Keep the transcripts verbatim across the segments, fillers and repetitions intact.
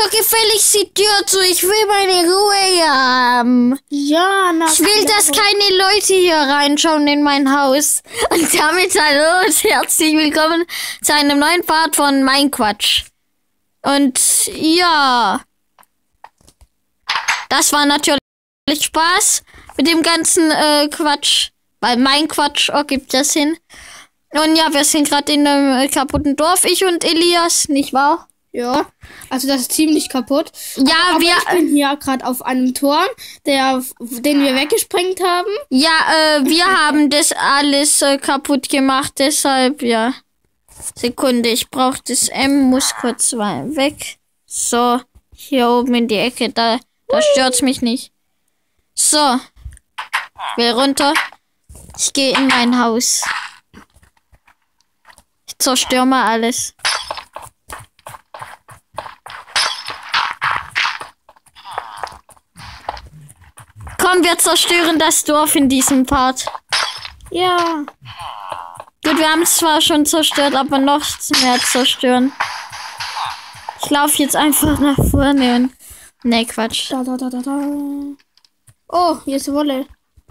doch gefälligst die Tür zu. Ich will meine Ruhe haben. Ja, na Ich will, dass keine Leute hier reinschauen in mein Haus. Und damit hallo und herzlich willkommen zu einem neuen Part von Mein Quatsch. Und ja, das war natürlich Spaß mit dem ganzen äh, Quatsch. Weil Mein Quatsch oh, gibt das hin. Und ja, wir sind gerade in einem äh, kaputten Dorf, ich und Elias, nicht wahr? Ja, also das ist ziemlich kaputt. Ja, Aber wir... ich bin hier gerade auf einem Turm, der, den wir weggesprengt haben. Ja, äh, wir haben das alles äh, kaputt gemacht, deshalb, ja. Sekunde, ich brauche das M, muss kurz mal weg. So, hier oben in die Ecke, da, da stört's mich nicht. So, will runter. Ich gehe in mein Haus. Ich zerstöre mal alles. Komm, wir zerstören das Dorf in diesem Part. Ja. Gut, wir haben es zwar schon zerstört, aber noch mehr zerstören. Ich laufe jetzt einfach nach vorne und... Ne, Quatsch. Da, da, da, da, da. Oh, hier ist Wolle.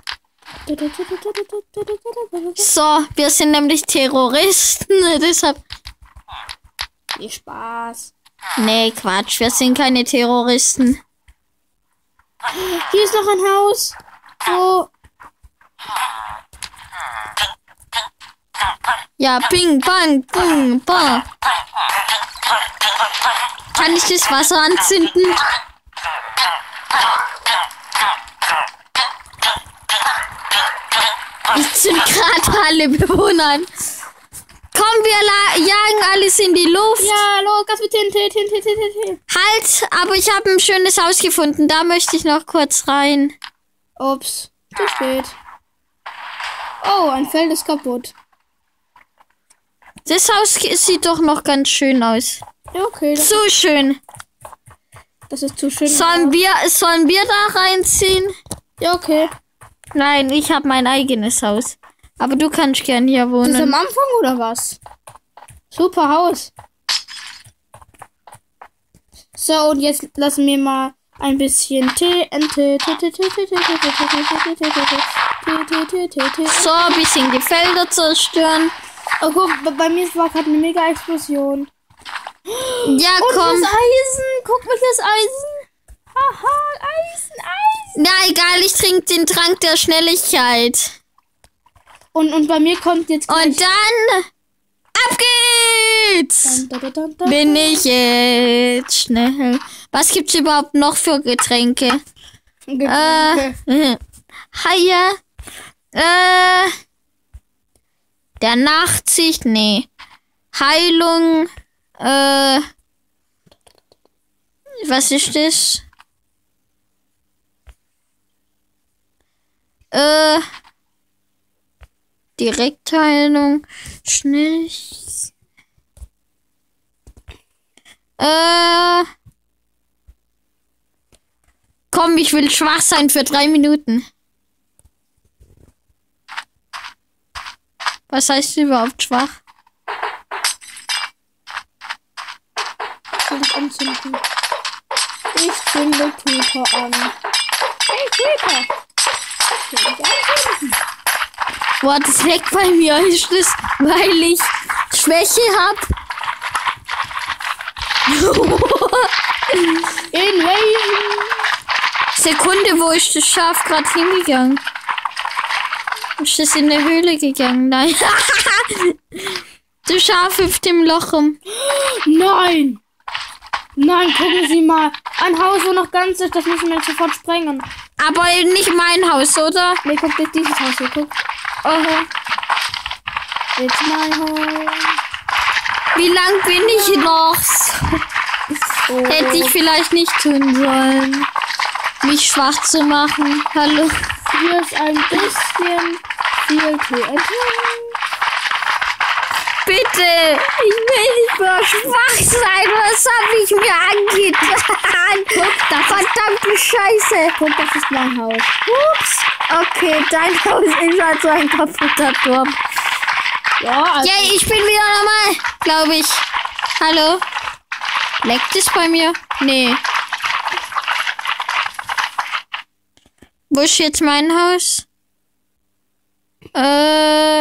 So, wir sind nämlich Terroristen, deshalb... Viel Spaß. Nee, Quatsch, wir sind keine Terroristen. Hier ist noch ein Haus. Oh. Ja, ping, bang, bung, bang. Kann ich das Wasser anzünden? Ich zünd gerade alle Bewohner an. Komm, wir jagen alles in die Luft. Ja, los, Gas mit Tinte, Tinte, Tinte, Tinte. Halt, aber ich habe ein schönes Haus gefunden. Da möchte ich noch kurz rein. Ups, zu spät. Oh, ein Feld ist kaputt. Das Haus sieht doch noch ganz schön aus. Ja, okay. Das, Zu schön. das ist zu schön. Sollen wir, sollen wir da reinziehen? Ja, okay. Nein, ich habe mein eigenes Haus. Aber du kannst gern hier Das ist am wohnen. Anfang oder was? Super Haus. So, und jetzt lassen wir mal ein bisschen T N T. So, ein bisschen die Felder zerstören. Oh, guck, bei mir war gerade eine Mega-Explosion. Ja, Und komm. das Eisen. Guck mal, das Eisen. Haha, Eisen, Eisen. Na, egal, ich trinke den Trank der Schnelligkeit. Und, und bei mir kommt jetzt gleich... Und dann... Ab geht's! Dun, dun, dun, dun, Bin ich jetzt schnell. Was gibt's überhaupt noch für Getränke? Getränke. Äh, Haie. Äh, der Nachtsicht, nee. Heilung. Äh, was ist das? Äh, Direktheilung. Schnell. Äh. Komm, ich will schwach sein für drei Minuten. Was heißt überhaupt schwach? Soll ich anzünden? Ich zünde Creeper an. Hey, Creeper! Soll ich anzünden? Boah, das leckt bei mir. Ist das, weil ich Schwäche hab? Invasion! Sekunde, wo ist das Schaf gerade hingegangen? Ist das in der Höhle gegangen? Nein. Das Schaf hüpft im Loch rum. Nein! Nein, gucken Sie mal. Ein Haus, wo noch ganz ist, das müssen wir jetzt sofort sprengen. Aber nicht mein Haus, oder? Nee, guck dir dieses Haus hier, guck. Oh. It's my home. Wie lang bin ich noch? Oh. Hätte ich vielleicht nicht tun sollen. Mich schwach zu machen. Hallo. Hier ist ein bisschen viel T N T. Bitte, ich will nicht mehr schwach sein. Was habe ich mir angetan? Guck, da verdammte Scheiße. Guck, das ist mein Haus. Ups. Okay, dein Haus ist halt so ein kaputter Turm. Ja, also Yay, ich bin wieder normal, glaube ich. Hallo? Leckt es bei mir? Nee. Wo ist jetzt mein Haus? Äh.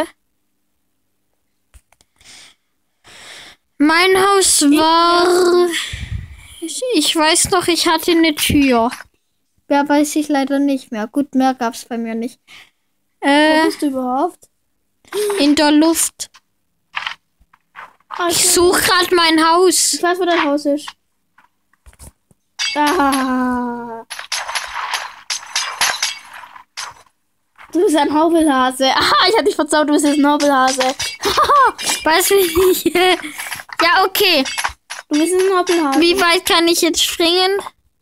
Mein Haus war. Ich, ich weiß noch, ich hatte eine Tür. Mehr weiß ich leider nicht mehr. Gut, mehr gab's bei mir nicht. Äh, Wo bist du überhaupt? In der Luft. Ah, Ich suche gerade mein Haus. Ich weiß, wo dein Haus ist. Ah. Du bist ein Hobbelhase. Ah, ich hatte dich verzaubert, du bist jetzt ein Hobbelhase. Weiß ich nicht. Ja, okay. Du bist ein Hobbelhase. Wie weit kann ich jetzt springen?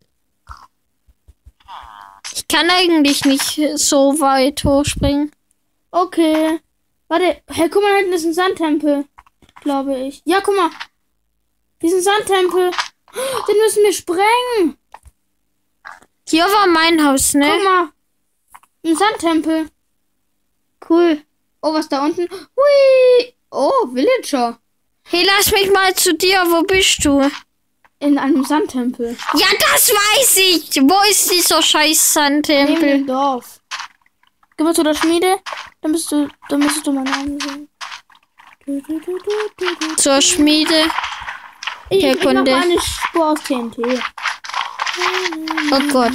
Ich kann eigentlich nicht so weit hochspringen. Okay. Warte, hey, guck mal, da hinten ist ein Sandtempel. Glaube ich. Ja, guck mal. Diesen Sandtempel. Den müssen wir sprengen. Hier war mein Haus, ne? Guck mal. Ein Sandtempel. Cool. Oh, was da unten? Hui. Oh, Villager. Hey, lass mich mal zu dir. Wo bist du? In einem Sandtempel. Ja, das weiß ich. Wo ist dieser scheiß Neben Sandtempel? dem Dorf. Geh mal zu der Schmiede. Dann bist du, dann müsstest du meinen Namen sehen. Du, du, du, du, du, du. Zur Schmiede. Ich, Hier, ich mach Kunde. mal eine Spur aus T N T. Oh Gott.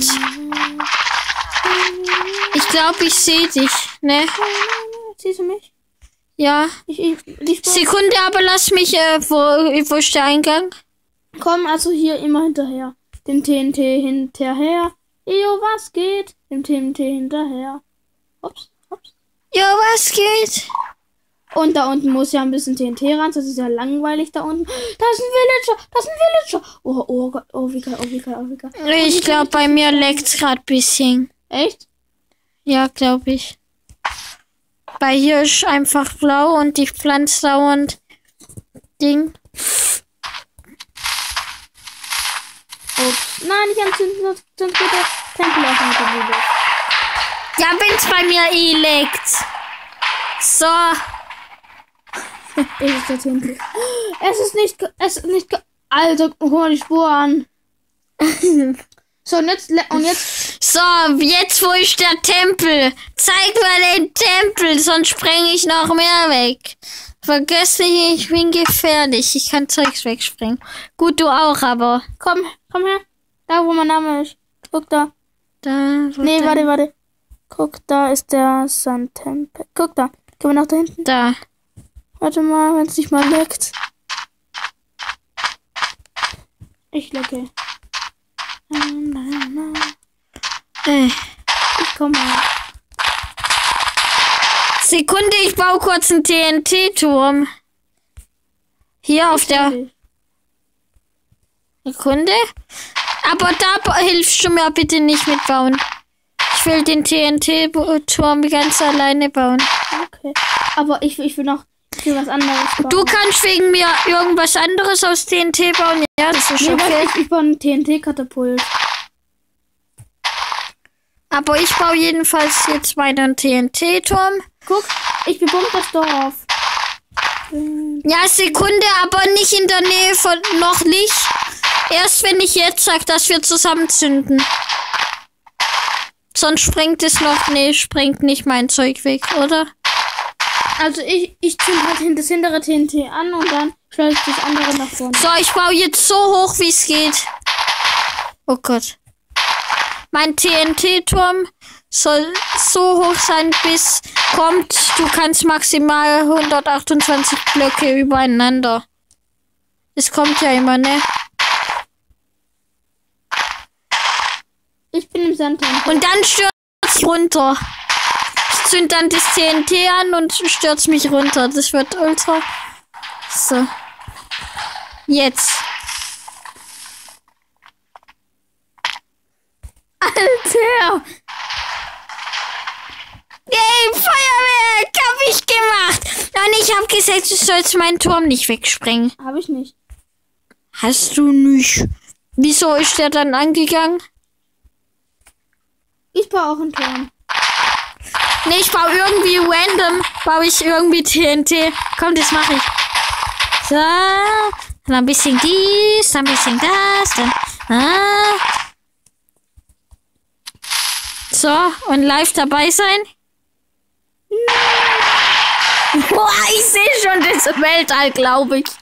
Ich glaube, ich sehe dich, ne? Siehst du mich? Ja. Ich, ich, die Spur. Sekunde, aber lass mich, äh, wo, wo ist der Eingang? Komm also hier immer hinterher. Dem T N T hinterher. Jo, was geht? Dem T N T hinterher. Ups, ups. Ja, was geht? Und da unten muss ja ein bisschen T N T ran. Das ist ja langweilig da unten. Da ist ein Villager. Da ist ein Villager. Oh, oh Gott. Oh, wie geil. Oh, wie geil. Oh, wie geil. Ich glaube, bei mir leckt's gerade bisschen. Echt? Ja, glaube ich. Weil hier ist einfach blau und die pflanzt dauernd Ding. Ups. Nein, nicht anzünden, sonst, sonst geht der Tempel auch mit der Bude. Ja, wenn's bei mir eh leckt. So. Es ist der Tempel. Es ist nicht, ge- es ist nicht, ge- Alter, guck mal die Spur an. So, und jetzt, le- und jetzt, So, jetzt wo ist der Tempel? Zeig mir den Tempel, sonst spreng ich noch mehr weg. Vergiss nicht, ich bin gefährlich. Ich kann Zeugs wegspringen. Gut, du auch, aber. komm, komm her. Da, wo mein Name ist. Guck da. Da, wo Nee, denn? warte, warte. Guck, da ist der Sandtempel. Guck da. Gehen wir nach da hinten. Da. Warte mal, wenn es nicht mal leckt. Ich lecke. Äh. Ich komme mal. Sekunde, ich baue kurz einen T N T-Turm. Hier auf der Sekunde. Aber da ba- hilfst du mir bitte nicht mitbauen. Ich will den T N T-Turm ganz alleine bauen. Okay. Aber ich, ich will noch ich will was anderes bauen. Du kannst wegen mir irgendwas anderes aus T N T bauen. Ja, das ist Nee, okay. warte, ich, ich baue ein T N T-Katapult. Aber ich baue jedenfalls jetzt meinen T N T-Turm. Guck, ich bebombe das Dorf. Ja, Sekunde, aber nicht in der Nähe von noch nicht. Erst wenn ich jetzt sag, dass wir zusammen zünden. Sonst sprengt es noch. Nee, sprengt nicht mein Zeug weg, oder? Also ich, ich zünd halt hin- das hintere T N T an und dann stelle ich das andere nach vorne. So, ich baue jetzt so hoch, wie es geht. Oh Gott. Mein T N T-Turm soll so hoch sein, bis kommt, du kannst maximal hundertachtundzwanzig Blöcke übereinander. Es kommt ja immer, ne? Ich bin im Sandtempel. Und dann stürzt runter. Ich zünd dann das T N T an und stürzt mich runter. Das wird ultra. So. Jetzt. Alter! Yay, Feuerwerk! Hab ich gemacht! Und ich hab gesagt, du sollst meinen Turm nicht wegsprengen. Habe ich nicht. Hast du nicht. Wieso ist der dann angegangen? Ich baue auch einen Turm. Nee, ich baue irgendwie random, baue ich irgendwie T N T. Komm, das mache ich. So. Dann ein bisschen dies, dann ein bisschen das, dann. Ah. So, und live dabei sein. Boah, ich sehe schon das Weltall, glaube ich.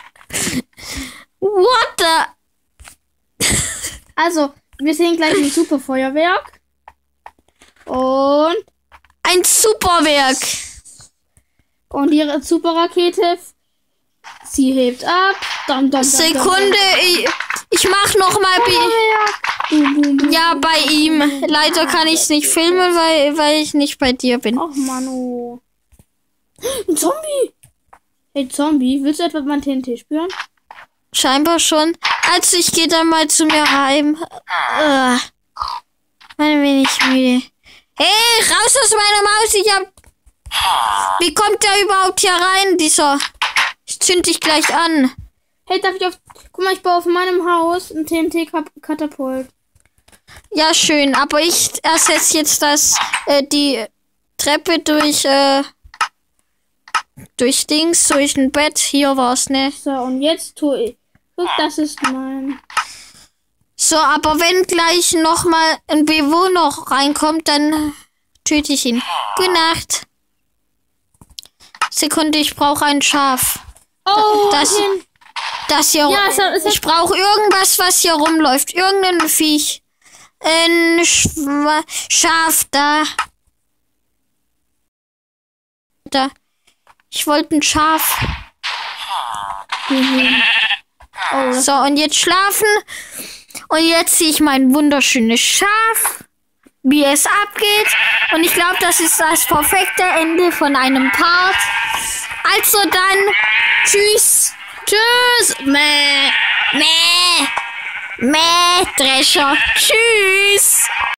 What the? Also, wir sehen gleich ein super Feuerwerk. Und. Ein Superwerk. Und ihre Superrakete. Sie hebt ab. Dum, dum, dum, Sekunde, ich, ich mach noch mal. Bi ja, bei ihm. Leider kann ich es nicht filmen, weil, weil ich nicht bei dir bin. Ach, Manu. Ein Zombie. Hey, Zombie, willst du etwa mein T N T spüren? Scheinbar schon. Also ich gehe dann mal zu mir heim. Uh, ein wenig müde. Hey, raus aus meiner Maus. Ich hab... Wie kommt der überhaupt hier rein, dieser... Ich zünd dich gleich an. Hey, darf ich auf... Guck mal, ich baue auf meinem Haus ein T N T-Katapult. Ja, schön. Aber ich ersetze jetzt das... Äh, die Treppe durch... Äh, durch Dings, durch ein Bett. Hier war's, ne? So, und jetzt tue ich... Guck, das ist mein... So, aber wenn gleich nochmal ein Bewohner reinkommt, dann töte ich ihn. Gute Nacht. Sekunde, ich brauche ein Schaf. Oh, das, das hier. Ja, es hat, es hat ich brauche irgendwas, was hier rumläuft. Irgendein Viech. Ein Schwa Schaf da. Da. Ich wollte ein Schaf. Mhm. Oh, so, und jetzt schlafen. Und jetzt sehe ich mein wunderschönes Schaf, wie es abgeht. Und ich glaube, das ist das perfekte Ende von einem Part. Also dann, tschüss. Tschüss. Mäh. Mäh. Mäh, Drescher. Tschüss.